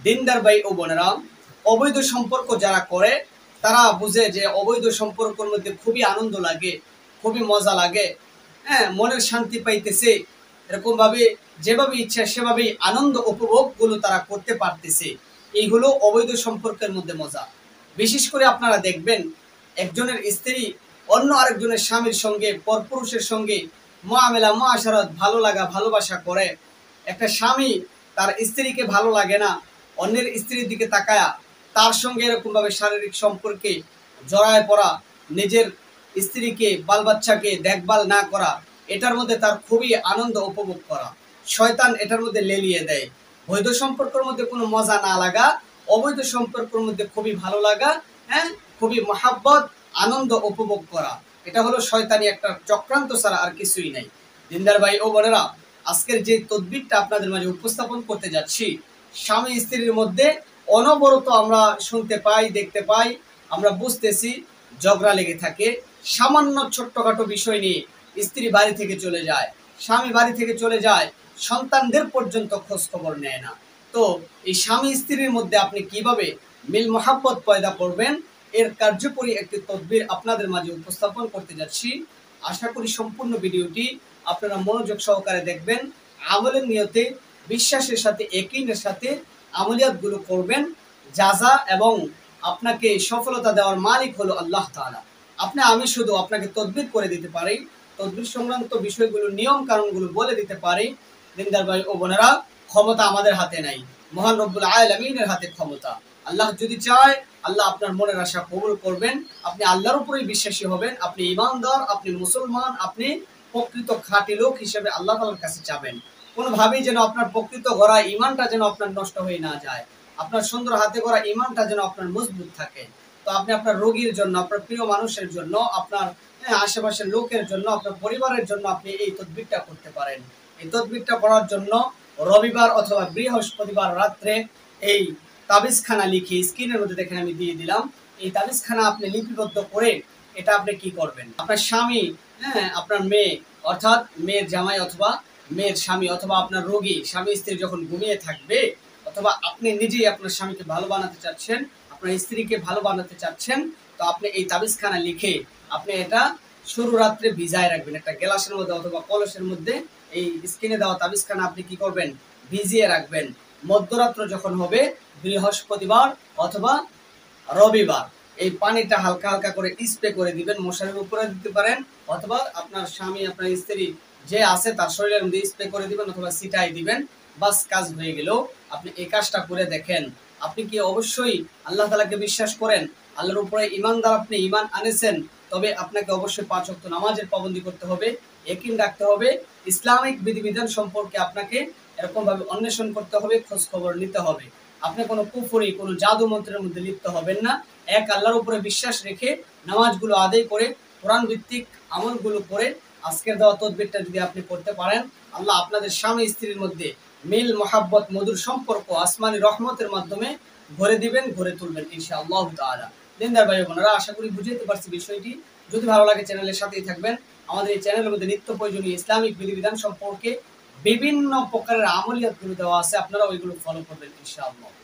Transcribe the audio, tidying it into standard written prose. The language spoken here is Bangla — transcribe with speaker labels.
Speaker 1: দিনদার ভাই ও বোনেরা, অবৈধ সম্পর্ক যারা করে তারা বুঝে যে অবৈধ সম্পর্কের মধ্যে খুবই আনন্দ লাগে, খুবই মজা লাগে। হ্যাঁ, মনের শান্তি পাইতেছে, এরকম ভাবে যেভাবে ইচ্ছা সেভাবেই আনন্দ উপভোগ গুলো তারা করতে পারতেছে। এই হলো অবৈধ সম্পর্কের মধ্যে মজা। বিশেষ করে আপনারা দেখবেন, একজনের স্ত্রী অন্য আরেকজনের স্বামীর সঙ্গে, পরপুরুষের সঙ্গে মুআমেলা মুআশারাত, ভালো লাগা ভালোবাসা করে। একটা স্বামী তার স্ত্রীকে ভালো লাগে না, অন্যের স্ত্রীর দিকে তাকায়া তার সঙ্গে এরকম ভাবে শারীরিক সম্পর্কে জড়ায় পড়া, নিজের স্ত্রীকে বাল বাচ্চাকে দেখভাল না করা, এটার মধ্যে তার খুবই আনন্দ উপভোগ করা। শয়তান এটার মধ্যে লেলিয়ে দেয়। বৈধ সম্পর্কের মধ্যে কোনো মজা না লাগা, অবৈধ সম্পর্কের মধ্যে খুবই ভালো লাগা, হ্যাঁ, খুবই মহাব্বত, আনন্দ উপভোগ করা, এটা হলো শয়তানি একটা চক্রান্ত ছাড়া আর কিছুই নাই। দিনদার ভাই ও বোনেরা, আজকের যে তদবিরটা আপনাদের মাঝে উপস্থাপন করতে যাচ্ছি, স্বামী স্ত্রীর মধ্যে অনবরত আমরা শুনতে পাই, দেখতে পাই, আমরা বুঝতেছি ঝগড়া লেগে থাকে। সামান্য ছোট্টখাটো বিষয় নিয়ে স্ত্রী বাড়ি থেকে চলে যায়, স্বামী বাড়ি থেকে চলে যায়, সন্তানদের পর্যন্ত খোঁজ খবর নেয় না। তো এই স্বামী স্ত্রীর মধ্যে আপনি কিভাবে মিল মোহাব্বত পয়দা করবেন, এর কার্যকরী একটি তদবির আপনাদের মাঝে উপস্থাপন করতে যাচ্ছি। আশা করি সম্পূর্ণ ভিডিওটি আপনারা মনোযোগ সহকারে দেখবেন, আমলের নিয়তে, বিশ্বাসের সাথে, ইয়াকিনের সাথে আমলিয়াতগুলো করবেন। যা এবং আপনাকে সফলতা দেওয়ার মালিক হলো আল্লাহ তাআলা। আমি শুধু আপনাকে তদবির করে দিতে পারি, তদবির সংক্রান্ত বিষয়গুলো, নিয়ম কানুনগুলো বলে দিতে পারি। দিনদার ভাই ও বোনেরা, ক্ষমতা আমাদের হাতে নাই, মহান রব্বুল আলামিনের হাতে ক্ষমতা। আল্লাহ যদি চায়, আল্লাহ আপনার মনের আশা কবুল করবেন। আপনি আল্লাহর উপরেই বিশ্বাসী হবেন, আপনি ইমানদার, আপনি মুসলমান, আপনি প্রকৃত খাঁটি লোক হিসেবে আল্লাহ তাআলার কাছে যাবেন। কোনোভাবেই যেন আপনার প্রকৃত গড়া ইমানটা যেন আপনার নষ্ট হয়ে না যায়, আপনার সুন্দর হাতে গড়া ইমানটা যেন আপনার মজবুত থাকে। তো আপনি আপনার রোগীর জন্য, আপনার প্রিয় মানুষের জন্য, আপনার আশেপাশের লোকের জন্য, আপনার পরিবারের জন্য আপনি এই তদবিরটা করতে পারেন। এই তদবিরটা করার জন্য রবিবার অথবা বৃহস্পতিবার রাত্রে এই তাবিজখানা লিখে স্ক্রিনের মধ্যে দেখেন আমি দিয়ে দিলাম। এই তাবিজখানা আপনি লিপিবদ্ধ করে এটা আপনি কি করবেন, আপনার স্বামী, আপনার মেয়ে, অর্থাৎ মেয়ের জামাই অথবা মেয়ের স্বামী, অথবা আপনার রোগী স্বামী স্ত্রী যখন ঘুমিয়ে থাকবে, অথবা আপনি নিজেই আপনার স্বামীকে ভালো বানাতে চাচ্ছেন, আপনার স্ত্রীকে ভালো বানাতে চাচ্ছেন, তো আপনি এই তাবিজখানা লিখে আপনি এটা শুরু রাত্রে ভিজায় রাখবেন একটা গ্লাসের মধ্যে অথবা কলসের মধ্যে। এই স্ক্রিনে দেওয়া তাবিজখানা আপনি কি করবেন, ভিজিয়ে রাখবেন। মধ্যরাত্র যখন হবে, বৃহস্পতিবার অথবা রবিবার, এই পানিটা হালকা হালকা করে স্প্রে করে দিবেন, মশারির উপরে দিতে পারেন, অথবা আপনার স্বামী, আপনার স্ত্রী যে আছে তার শরীরের মধ্যে স্প্রে করে দিবেন, অথবা ছিটাই দিবেন। বাস, কাজ হয়ে গেল। আপনি এই কাজটা করে দেখেন। আপনি কি অবশ্যই আল্লাহ তাআলাকে বিশ্বাস করেন, আল্লাহর উপরে ইমানদার, আপনি ইমান আনেছেন, তবে আপনাকে অবশ্যই 5 ওয়াক্ত নামাজের পাবন্দি করতে হবে, ইয়াকিন রাখতে হবে, ইসলামিক বিধিবিধান সম্পর্কে আপনাকে এরকম ভাবে অন্বেষণ করতে হবে, খোঁজ খবর নিতে হবে। আপনি কোনো কুফরি, কোনো জাদু মন্ত্রের মধ্যে লিপ্ত হবেন না। এক আল্লাহর উপরে বিশ্বাস রেখে নামাজগুলো আদায় করে, কোরআন ভিত্তিক আমলগুলো করে আজকের দেওয়া তদবিরটা যদি আপনি করতে পারেন, আল্লাহ আপনাদের স্বামী স্ত্রীর মধ্যে মিল মোহাব্বত, মধুর সম্পর্ক আসমানি রহমতের মাধ্যমে ভরে দিবেন, গড়ে তুলবেন ইনশাআল্লাহ তাআলা। দিনদার ভাই বোনেরা, আশা করি বুঝতে পারছি বিষয়টি। যদি ভালো লাগে চ্যানেলের সাথেই থাকবেন। আমাদের এই চ্যানেলের মধ্যে নিত্য প্রয়োজনীয় ইসলামিক বিধিবিধান সম্পর্কে বিভিন্ন প্রকারের আমলিয়াতগুলো দেওয়া আছে, আপনারা ওইগুলো ফলো করবেন ইনশাআল্লাহ।